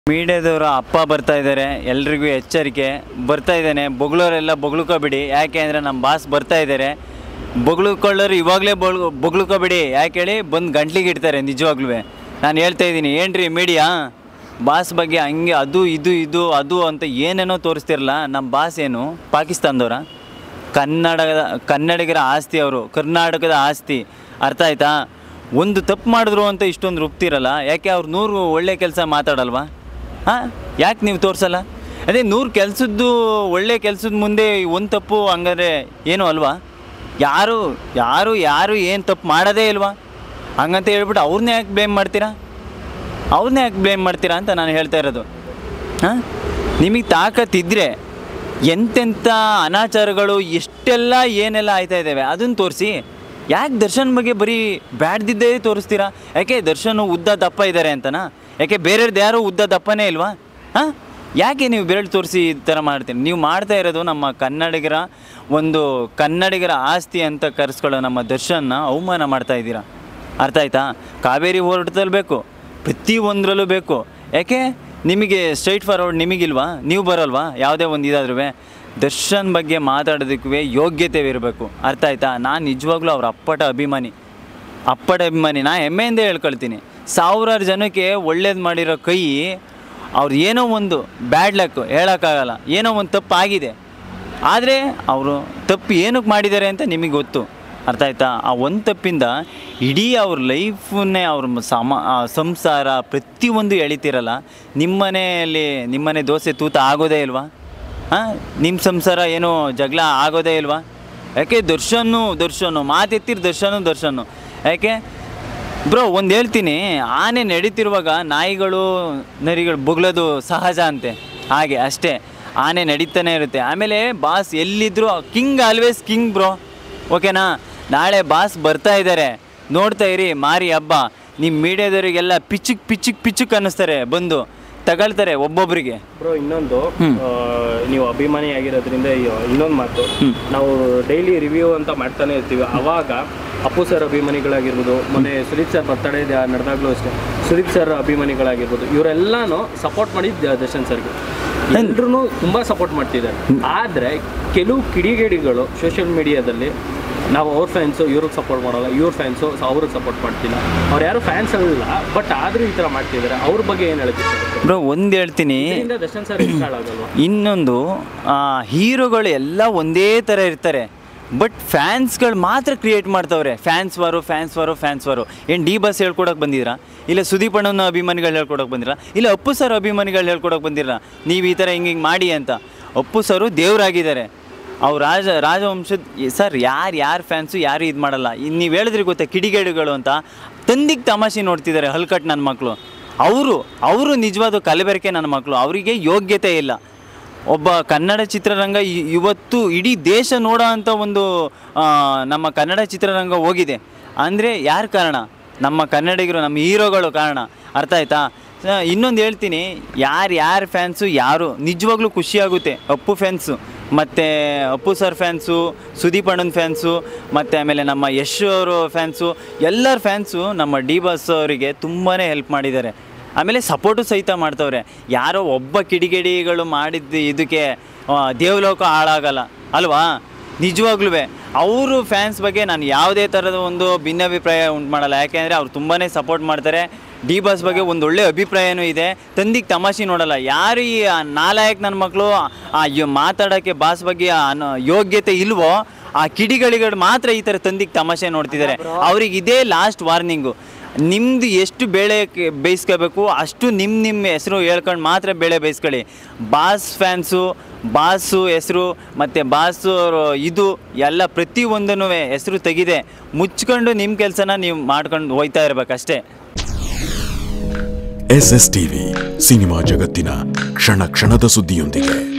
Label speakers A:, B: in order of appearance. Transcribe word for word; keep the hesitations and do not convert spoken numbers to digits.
A: ಮೀಡಿಯಾದವರು ಅಪ್ಪ ಬರ್ತಾ ಇದ್ದಾರೆ, ಎಲ್ರಿಗೂ ಎಚ್ಚರಿಕೆ ಬರ್ತಾ ಇದ್ದಾನೆ. ಬೊಗಳೋರೆಲ್ಲ ಬೊಗಳ್ಕೋಬಿಡಿ, ಯಾಕೆ ಅಂದರೆ ನಮ್ಮ ಬಾಸ್ ಬರ್ತಾ ಇದ್ದಾರೆ. ಬೊಗಳ್ಕೊಳ್ಳೋರು ಇವಾಗಲೇ ಬೊಗ್ ಬೊಗಳ್ಕೋಬಿಡಿ, ಯಾಕೆ ಹೇಳಿ ಬಂದು ಗಂಟ್ಲಿಗೆ ಇಡ್ತಾರೆ. ನಿಜವಾಗ್ಲೂ ನಾನು ಹೇಳ್ತಾ ಇದ್ದೀನಿ, ಏನ್ರಿ ಮೀಡಿಯಾ ಬಾಸ್ ಬಗ್ಗೆ ಹಂಗೆ ಅದು ಇದು ಇದು ಅದು ಅಂತ ಏನೇನೋ ತೋರಿಸ್ತಿರಲ್ಲ. ನಮ್ಮ ಬಾಸ್ ಏನು ಪಾಕಿಸ್ತಾನದವರ? ಕನ್ನಡದ ಕನ್ನಡಿಗರ ಆಸ್ತಿ, ಅವರು ಕರ್ನಾಟಕದ ಆಸ್ತಿ. ಅರ್ಥ ಆಯ್ತಾ? ಒಂದು ತಪ್ಪು ಮಾಡಿದ್ರು ಅಂತ ಇಷ್ಟೊಂದು ರುಬ್ತಿರಲ್ಲ, ಯಾಕೆ ಅವ್ರು ನೂರು ಒಳ್ಳೆ ಕೆಲಸ ಮಾತಾಡಲ್ವಾ? ಹಾಂ, ಯಾಕೆ ನೀವು ತೋರಿಸಲ್ಲ? ಅದೇ ನೂರು ಕೆಲಸದ್ದು ಒಳ್ಳೆ ಕೆಲಸದ ಮುಂದೆ ಒಂದು ತಪ್ಪು ಹಂಗಾದ್ರೆ ಏನು ಅಲ್ವಾ? ಯಾರು ಯಾರು ಯಾರು ಏನು ತಪ್ಪು ಮಾಡೋದೇ ಇಲ್ವಾ? ಹಂಗಂತ ಹೇಳ್ಬಿಟ್ಟು ಅವ್ರನ್ನೇ ಯಾಕೆ ಬ್ಲೇಮ್ ಮಾಡ್ತೀರಾ? ಅವ್ರನ್ನೇ ಯಾಕೆ ಬ್ಲೇಮ್ ಮಾಡ್ತೀರಾ ಅಂತ ನಾನು ಹೇಳ್ತಾ ಇರೋದು. ಹಾಂ, ನಿಮಗೆ ತಾಕತ್ತಿದ್ದರೆ ಎಂತೆಂಥ ಅನಾಚಾರಗಳು ಎಷ್ಟೆಲ್ಲ ಏನೆಲ್ಲ ಆಯ್ತಾ ಇದ್ದಾವೆ ಅದನ್ನು ತೋರಿಸಿ. ಯಾಕೆ ದರ್ಶನ್ ಬಗ್ಗೆ ಬರೀ ಬ್ಯಾಡ್ದಿದ್ದೇ ತೋರಿಸ್ತೀರಾ? ಯಾಕೆ ದರ್ಶನ್ ಉದ್ದ ದಪ್ಪ ಇದ್ದಾರೆ ಅಂತನಾ? ಯಾಕೆ ಬೇರೆಯವ್ರದ್ದು ಯಾರೂ ಉದ್ದ ದಪ್ಪನೇ ಇಲ್ವಾ? ಹಾಂ, ಯಾಕೆ ನೀವು ಬೆರಳು ತೋರಿಸಿ ಈ ಥರ ಮಾಡ್ತೀರಿ? ನೀವು ಮಾಡ್ತಾ ಇರೋದು ನಮ್ಮ ಕನ್ನಡಿಗರ ಒಂದು ಕನ್ನಡಿಗರ ಆಸ್ತಿ ಅಂತ ಕರೆಸ್ಕೊಳ್ಳೋ ನಮ್ಮ ದರ್ಶನ್ನ ಅವಮಾನ ಮಾಡ್ತಾ ಇದ್ದೀರಾ. ಅರ್ಥ ಆಯ್ತಾ? ಕಾವೇರಿ ಹೋರಾಟದಲ್ಲಿ ಬೇಕು, ಪ್ರತಿಯೊಂದರಲ್ಲೂ ಬೇಕು. ಯಾಕೆ ನಿಮಗೆ ಸ್ಟ್ರೈಟ್ ಫಾರ್ವರ್ಡ್ ನಿಮಗಿಲ್ವಾ? ನೀವು ಬರೋಲ್ವಾ ಯಾವುದೇ ಒಂದು ಇದಾದ್ರೂ? ದರ್ಶನ್ ಬಗ್ಗೆ ಮಾತಾಡೋದಕ್ಕೆ ಯೋಗ್ಯತೆ ಇರಬೇಕು. ಅರ್ಥ ಆಯ್ತಾ? ನಾನು ನಿಜವಾಗ್ಲೂ ಅವ್ರ ಅಪ್ಪಟ ಅಭಿಮಾನಿ, ಅಪ್ಪಟ ಅಭಿಮಾನಿ. ನಾ ಹೆಮ್ಮೆಯಿಂದ ಹೇಳ್ಕೊಳ್ತೀನಿ. ಸಾವಿರಾರು ಜನಕ್ಕೆ ಒಳ್ಳೇದು ಮಾಡಿರೋ ಕೈ, ಅವ್ರು ಏನೋ ಒಂದು ಬ್ಯಾಡ್ ಲಕ್ ಹೇಳೋಕ್ಕಾಗಲ್ಲ, ಏನೋ ಒಂದು ತಪ್ಪು ಆಗಿದೆ. ಆದರೆ ಅವರು ತಪ್ಪು ಏನಕ್ಕೆ ಮಾಡಿದ್ದಾರೆ ಅಂತ ನಿಮಗೆ ಗೊತ್ತು. ಅರ್ಥ ಆಯ್ತಾ? ಆ ಒಂದು ತಪ್ಪಿಂದ ಇಡೀ ಅವ್ರ ಲೈಫನ್ನೇ ಅವ್ರ ಸಮ ಸಂಸಾರ ಪ್ರತಿಯೊಂದು ಎಳಿತಿರಲ್ಲ. ನಿಮ್ಮನೆಯಲ್ಲಿ ನಿಮ್ಮನೆ ದೋಸೆ ತೂತ ಆಗೋದೇ ಇಲ್ವಾ? ಹಾಂ, ನಿಮ್ಮ ಸಂಸಾರ ಏನೋ ಜಗಳ ಆಗೋದೇ ಇಲ್ವಾ? ಯಾಕೆ ದರ್ಶನ್ನು ದರ್ಶನು ಮಾತೆತ್ತಿರು ದರ್ಶನು ದರ್ಶನು ಯಾಕೆ ಬ್ರೋ? ಒಂದು ಹೇಳ್ತೀನಿ, ಆನೆ ನಡೀತಿರುವಾಗ ನಾಯಿಗಳು ನರಿಗಳು ಬೊಗಳೋದು ಸಹಜ ಅಂತೆ, ಹಾಗೆ ಅಷ್ಟೇ. ಆನೆ ನಡೀತಾನೆ ಇರುತ್ತೆ. ಆಮೇಲೆ ಬಾಸ್ ಎಲ್ಲಿದ್ದರೂ ಕಿಂಗ್ ಆಲ್ವೇಸ್ ಕಿಂಗ್ ಬ್ರೋ, ಓಕೆನಾ? ನಾಳೆ ಬಾಸ್ ಬರ್ತಾ ಇದ್ದಾರೆ, ನೋಡ್ತಾ ಇರಿ ಮಾರಿ ಹಬ್ಬ. ನಿಮ್ಮ ಮೀಡಿಯಾದವರಿಗೆಲ್ಲ ಪಿಚ್ಚಕ್ ಪಿಚ್ಚಕ್ ಪಿಚ್ಚಕ್ ಅನ್ನಿಸ್ತಾರೆ, ಬಂದು ತಗೊಳ್ತಾರೆ ಒಬ್ಬೊಬ್ಬರಿಗೆ.
B: ಬ್ರೋ ಇನ್ನೊಂದು, ನೀವು ಅಭಿಮಾನಿ ಆಗಿರೋದ್ರಿಂದ ಇನ್ನೊಂದು ಮಾತು, ನಾವು ಡೈಲಿ ರಿವ್ಯೂ ಅಂತ ಮಾಡ್ತಾನೆ ಇರ್ತೀವಿ. ಅವಾಗ ಅಪ್ಪು ಸರ್ ಅಭಿಮಾನಿಗಳಾಗಿರ್ಬೋದು, ಮೊನ್ನೆ ಸುದೀಪ್ ಸರ್ ಬರ್ತಡೇ ನಡೆದಾಗಲೂ ಅಷ್ಟೇ ಸುದೀಪ್ ಸರ್ ಅಭಿಮಾನಿಗಳಾಗಿರ್ಬೋದು, ಇವರೆಲ್ಲನೂ ಸಪೋರ್ಟ್ ಮಾಡಿದ್ದು ದರ್ಶನ್ ಸರ್ಗೆ. ಎಲ್ಲರೂ ತುಂಬ ಸಪೋರ್ಟ್ ಮಾಡ್ತಿದ್ದಾರೆ. ಆದರೆ ಕೆಲವು ಕಿಡಿಗೇಡಿಗಳು ಸೋಷಿಯಲ್ ಮೀಡಿಯಾದಲ್ಲಿ ನಾವು ಅವ್ರ ಫ್ಯಾನ್ಸು ಇವ್ರಿಗೆ ಸಪೋರ್ಟ್ ಮಾಡೋಲ್ಲ, ಇವ್ರ ಫ್ಯಾನ್ಸು ಅವ್ರಿಗೆ ಸಪೋರ್ಟ್ ಮಾಡ್ತಿಲ್ಲ. ಅವ್ರು ಯಾರು ಫ್ಯಾನ್ಸ್ ಅಲ್ಲ, ಬಟ್ ಆದರೂ ಈ ಥರ ಮಾಡ್ತಿದ್ದಾರೆ. ಅವ್ರ ಬಗ್ಗೆ ಏನು ಹೇಳ್ತೀವಿ
A: ಬ್ರೋ? ಒಂದು ಹೇಳ್ತೀನಿ,
B: ದರ್ಶನ್ ಸರ್ ಇಷ್ಟಾಗಲ್ವ?
A: ಇನ್ನೊಂದು, ಹೀರೋಗಳು ಎಲ್ಲ ಒಂದೇ ಥರ ಇರ್ತಾರೆ, ಬಟ್ ಫ್ಯಾನ್ಸ್ಗಳು ಮಾತ್ರ ಕ್ರಿಯೇಟ್ ಮಾಡ್ತವ್ರೆ. ಫ್ಯಾನ್ಸ್ ವಾರು ಫ್ಯಾನ್ಸ್ ವಾರು ಫ್ಯಾನ್ಸ್ ವಾರು ಏನು ಡಿ ಬಸ್ ಹೇಳ್ಕೊಡೋಕೆ ಬಂದಿದ್ದೀರಾ? ಇಲ್ಲ ಸುದೀಪ್ ಅಣ್ಣನ ಅಭಿಮಾನಿಗಳು ಹೇಳ್ಕೊಡೋಕೆ ಬಂದಿರಾ? ಇಲ್ಲ ಅಪ್ಪು ಸರ್ ಅಭಿಮಾನಿಗಳು ಹೇಳ್ಕೊಡೋಕೆ ಬಂದಿರಾ ನೀವು ಈ ಥರ ಹಿಂಗೆ ಹಿಂಗೆ ಮಾಡಿ ಅಂತ? ಅಪ್ಪು ಸರು ದೇವರಾಗಿದ್ದಾರೆ. ಅವ್ರು ರಾಜ ರಾಜವಂಶದ ಸರ್. ಯಾರು ಯಾರು ಫ್ಯಾನ್ಸು ಯಾರು ಇದು ಮಾಡಲ್ಲ. ಇನ್ನು ನೀವು ಹೇಳಿದ್ರಿ ಗೊತ್ತಾ ಕಿಡಿಗೇಡಿಗಳು ಅಂತ, ತಂದಿಗೆ ತಮಾಷೆ ನೋಡ್ತಿದ್ದಾರೆ ಹಲ್ಕಟ್ಟು ನನ್ನ ಮಕ್ಕಳು. ಅವರು ಅವರು ನಿಜವಾದ ಕಲಬೆರಕೆ ನನ್ನ ಮಕ್ಕಳು. ಅವರಿಗೆ ಯೋಗ್ಯತೆ ಇಲ್ಲ. ಒಬ್ಬ ಕನ್ನಡ ಚಿತ್ರರಂಗ ಇವತ್ತು ಇಡೀ ದೇಶ ನೋಡೋ ಅಂಥ ಒಂದು ನಮ್ಮ ಕನ್ನಡ ಚಿತ್ರರಂಗ ಹೋಗಿದೆ ಅಂದರೆ ಯಾರು ಕಾರಣ? ನಮ್ಮ ಕನ್ನಡಿಗರು, ನಮ್ಮ ಹೀರೋಗಳು ಕಾರಣ. ಅರ್ಥ ಆಯ್ತಾ? ಇನ್ನೊಂದು ಹೇಳ್ತೀನಿ, ಯಾರು ಯಾರು ಫ್ಯಾನ್ಸು ಯಾರು ನಿಜವಾಗ್ಲೂ ಖುಷಿಯಾಗುತ್ತೆ. ಅಪ್ಪು ಫ್ಯಾನ್ಸು ಮತ್ತು ಅಪ್ಪು ಸರ್ ಫ್ಯಾನ್ಸು, ಸುದೀಪ್ ಅಣ್ಣನ ಫ್ಯಾನ್ಸು, ಮತ್ತು ಆಮೇಲೆ ನಮ್ಮ ಯಶ್ ಅವರು ಫ್ಯಾನ್ಸು, ಎಲ್ಲರ ಫ್ಯಾನ್ಸು ನಮ್ಮ ಡಿ ಬಾಸ್ ಅವರಿಗೆ ತುಂಬಾ ಹೆಲ್ಪ್ ಮಾಡಿದ್ದಾರೆ. ಆಮೇಲೆ ಸಪೋರ್ಟು ಸಹಿತ ಮಾಡ್ತವ್ರೆ. ಯಾರೋ ಒಬ್ಬ ಕಿಡಿಗೇಡಿಗಳು ಮಾಡಿದ್ದು ಇದಕ್ಕೆ ದೇವಲೋಕ ಹಾಳಾಗಲ್ಲ ಅಲ್ವಾ? ನಿಜವಾಗ್ಲೂ ಅವರು ಫ್ಯಾನ್ಸ್ ಬಗ್ಗೆ ನಾನು ಯಾವುದೇ ಥರದ ಒಂದು ಭಿನ್ನಾಭಿಪ್ರಾಯ ಉಂಟು ಮಾಡಲ್ಲ. ಯಾಕೆಂದರೆ ಅವ್ರು ತುಂಬಾ ಸಪೋರ್ಟ್ ಮಾಡ್ತಾರೆ. ಡಿ ಬಾಸ್ ಬಗ್ಗೆ ಒಂದು ಒಳ್ಳೆ ಅಭಿಪ್ರಾಯನೂ ಇದೆ. ತಂದಿಗೆ ತಮಾಷೆ ನೋಡಲ್ಲ. ಯಾರು ಈ ನಾಲಾಯಕ್ ನನ್ನ ಮಕ್ಕಳು ಮಾತಾಡೋಕ್ಕೆ ಬಾಸ್ ಬಗ್ಗೆ ಯೋಗ್ಯತೆ ಇಲ್ವೋ ಆ ಕಿಡಿಗಳಿಗಳು ಮಾತ್ರ ಈ ಥರ ತಂದಿಗೆ ತಮಾಷೆ ನೋಡ್ತಿದ್ದಾರೆ. ಅವ್ರಿಗೆ ಇದೇ ಲಾಸ್ಟ್ ವಾರ್ನಿಂಗು. ನಿಮ್ಮದು ಎಷ್ಟು ಬೇಳೆ ಬೇಯಿಸ್ಕೋಬೇಕು ಅಷ್ಟು ನಿಮ್ಮ ನಿಮ್ಮ ಹೆಸರು ಹೇಳ್ಕೊಂಡು ಮಾತ್ರ ಬೇಳೆ ಬೇಯಿಸ್ಕೊಳ್ಳಿ. ಬಾಸ್ ಫ್ಯಾನ್ಸು, ಬಾಸು ಹೆಸರು ಮತ್ತು ಬಾಸು ಇದು ಎಲ್ಲ ಪ್ರತಿಯೊಂದೂ ಹೆಸರು ತೆಗಿದೆ. ಮುಚ್ಕೊಂಡು ನಿಮ್ಮ ಕೆಲಸನ ನೀವು ಮಾಡ್ಕೊಂಡು ಹೋಯ್ತಾ ಇರಬೇಕಷ್ಟೇ.
C: ಎಸ್ ಎಸ್ ಟಿವಿ ಸಿನಿಮಾ ಜಗತ್ತಿನ ಕ್ಷಣ ಕ್ಷಣದ ಸುದ್ದಿಯೊಂದಿಗೆ.